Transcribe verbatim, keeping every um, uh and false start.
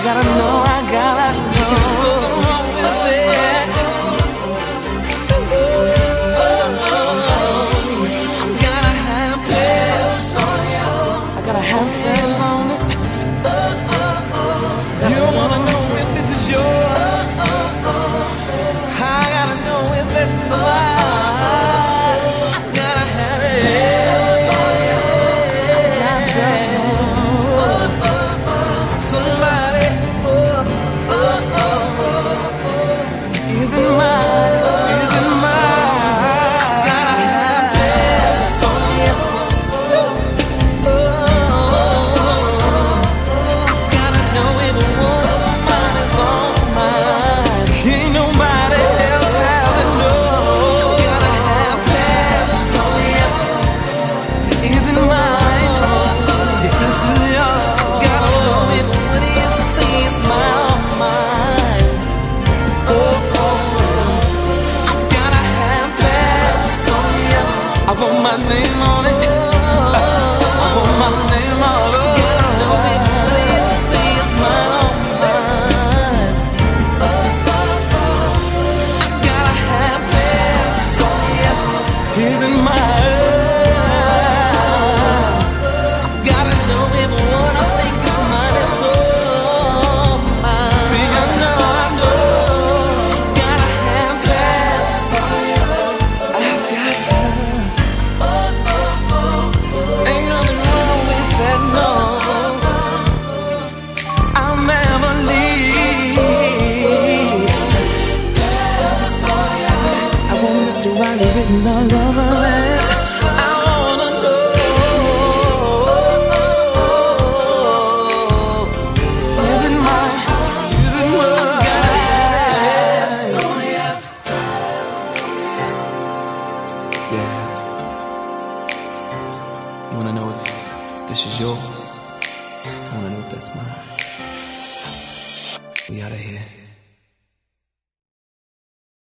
gotta know, I gotta know. There's something wrong with it. Oh, gotta have tests on you. I gotta have tests on it. You don't wanna know if this is yours. I gotta know if it's mine. Gotta have it. Somebody, oh, oh, oh, oh, is it mine? Is it mine? Gotta have tests on you. Oh, gotta know if a woman is on mine. Ain't nobody else have to know. Gotta have tests on you. Is it mine? This is yours. Gotta know if what is is mine, mine. Oh, oh, gotta have tests on you. I want my name on it. I want my name on it. Gotta know if what is is mine, mine. Gotta have tests on you. Is it mine? Gotta know if what I think is mine is all mine. See, I know, I know. Gotta have tests on you. I've got to. Ain't nothing wrong with that, no. I'll never leave. I want Mister Riley written all over it. I wanna know. Is it mine? Is it mine? Yeah. You wanna know if this is yours? I wanna know if that's mine. We outta here.